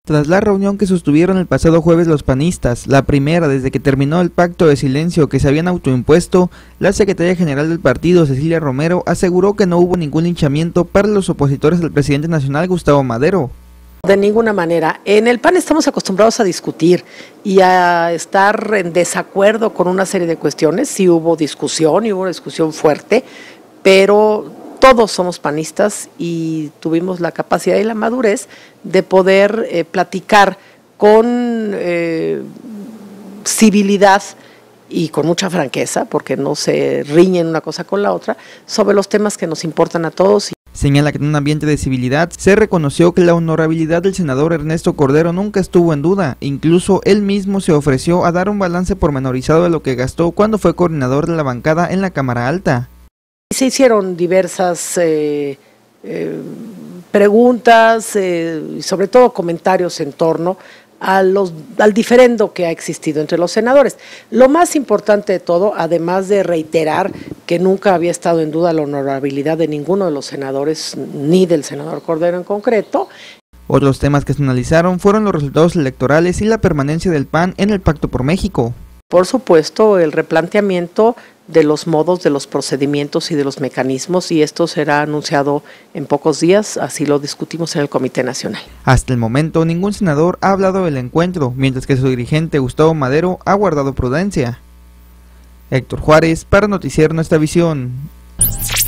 Tras la reunión que sostuvieron el pasado jueves los panistas, la primera desde que terminó el pacto de silencio que se habían autoimpuesto, la secretaria general del partido, Cecilia Romero, aseguró que no hubo ningún linchamiento para los opositores del presidente nacional, Gustavo Madero. De ninguna manera. En el PAN estamos acostumbrados a discutir y a estar en desacuerdo con una serie de cuestiones. Sí hubo discusión y hubo una discusión fuerte, pero todos somos panistas y tuvimos la capacidad y la madurez de poder platicar con civilidad y con mucha franqueza, porque no se riñen una cosa con la otra, sobre los temas que nos importan a todos. Señala que en un ambiente de civilidad se reconoció que la honorabilidad del senador Ernesto Cordero nunca estuvo en duda, incluso él mismo se ofreció a dar un balance pormenorizado de lo que gastó cuando fue coordinador de la bancada en la Cámara Alta. Se hicieron diversas preguntas y sobre todo comentarios en torno al diferendo que ha existido entre los senadores. Lo más importante de todo, además de reiterar que nunca había estado en duda la honorabilidad de ninguno de los senadores, ni del senador Cordero en concreto. Otros temas que se analizaron fueron los resultados electorales y la permanencia del PAN en el Pacto por México. Por supuesto, el replanteamiento de los modos, de los procedimientos y de los mecanismos, y esto será anunciado en pocos días, así lo discutimos en el Comité Nacional. Hasta el momento, ningún senador ha hablado del encuentro, mientras que su dirigente Gustavo Madero ha guardado prudencia. Héctor Juárez, para Noticiero Nuestra Visión.